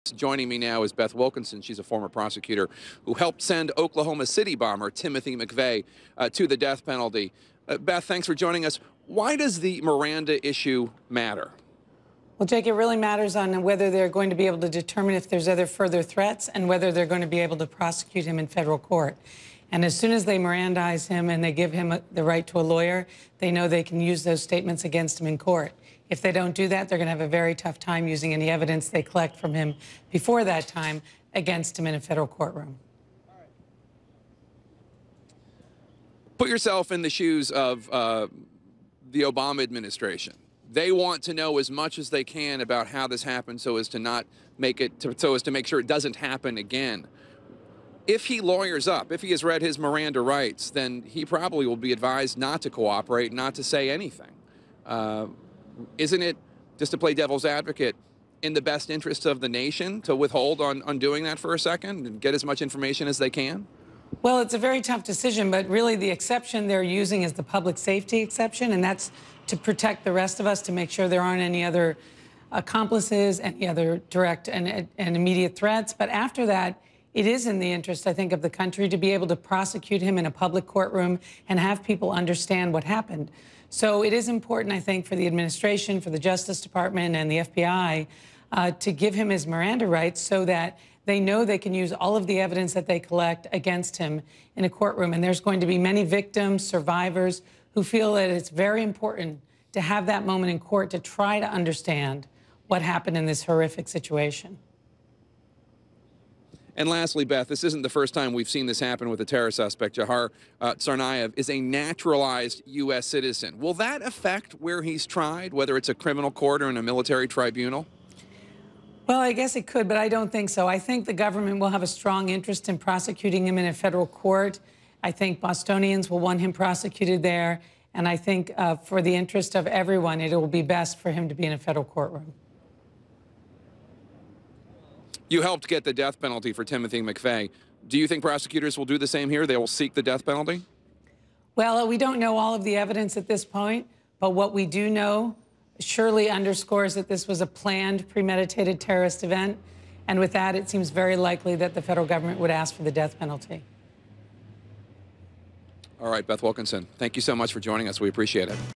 Joining me now is Beth Wilkinson. She's a former prosecutor who helped send Oklahoma City bomber Timothy McVeigh to the death penalty. Beth, thanks for joining us. Why does the Miranda issue matter? Well, Jake, it really matters on whether they're going to be able to determine if there's other further threats and whether they're going to be able to prosecute him in federal court. And as soon as they Mirandize him and they give him the right to a lawyer, they know they can use those statements against him in court. If they don't do that, they're going to have a very tough time using any evidence they collect from him before that time against him in a federal courtroom. Put yourself in the shoes of the Obama administration. They want to know as much as they can about how this happened so as to not make it, so as to make sure it doesn't happen again. If he lawyers up, if he has read his Miranda rights, then he probably will be advised not to cooperate, not to say anything. Isn't it, just to play devil's advocate, in the best interest of the nation to withhold on doing that for a second and get as much information as they can? Well, it's a very tough decision, but really the exception they're using is the public safety exception, and that's to protect the rest of us, to make sure there aren't any other accomplices, any other direct and immediate threats. But after that, it is in the interest, I think, of the country to be able to prosecute him in a public courtroom and have people understand what happened. So it is important, I think, for the administration, for the Justice Department and the FBI to give him his Miranda rights so that they know they can use all of the evidence that they collect against him in a courtroom. And there's going to be many victims, survivors, who feel that it's very important to have that moment in court to try to understand what happened in this horrific situation. And lastly, Beth, this isn't the first time we've seen this happen with a terror suspect. Jahar Tsarnaev is a naturalized U.S. citizen. Will that affect where he's tried, whether it's a criminal court or in a military tribunal? Well, I guess it could, but I don't think so. I think the government will have a strong interest in prosecuting him in a federal court. I think Bostonians will want him prosecuted there. And I think for the interest of everyone, it will be best for him to be in a federal courtroom. You helped get the death penalty for Timothy McVeigh. Do you think prosecutors will do the same here? They will seek the death penalty? Well, we don't know all of the evidence at this point, but what we do know surely underscores that this was a planned, premeditated terrorist event. And with that, it seems very likely that the federal government would ask for the death penalty. All right, Beth Wilkinson, thank you so much for joining us. We appreciate it.